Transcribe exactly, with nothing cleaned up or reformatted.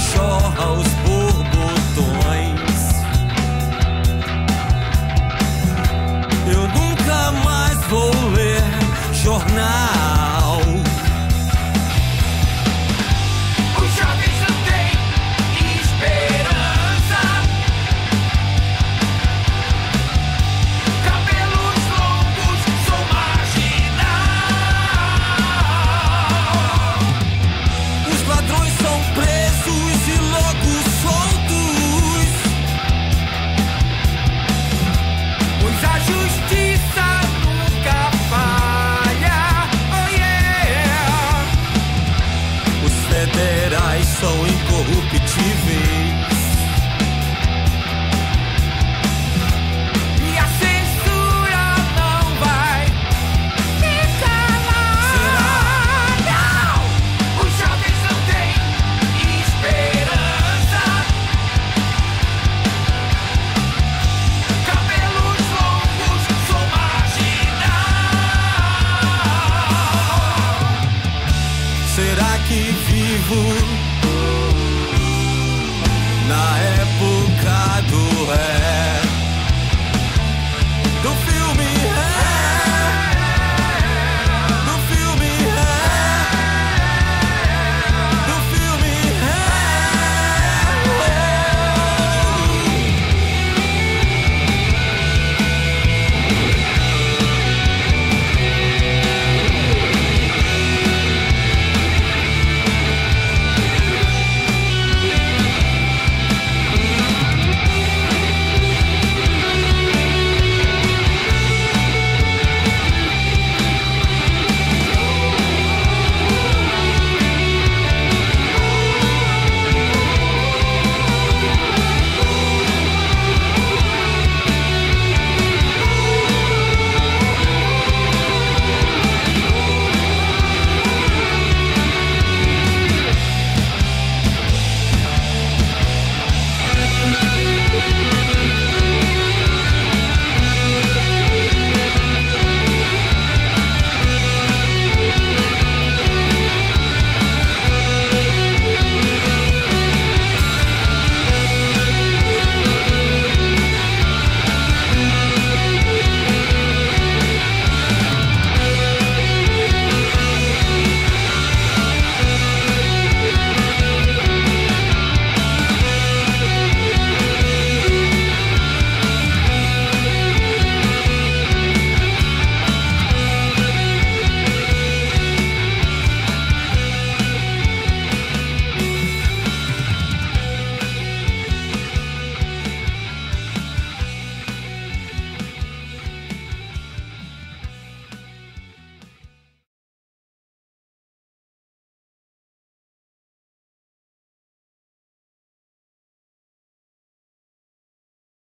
jorra os borbotões. Eu nunca mais vou ler jornal. Os jovens não têm esperança. Cabelos longos, sou marginal. Os ladrões são presos e logo soltos, Pois a justiça nunca falha. Oh yeah. os federais são incorruptíveis. E a censura não vai me calar. Não! Os jovens não têm esperança. Cabelos longos, sou marginal. Será que vivo na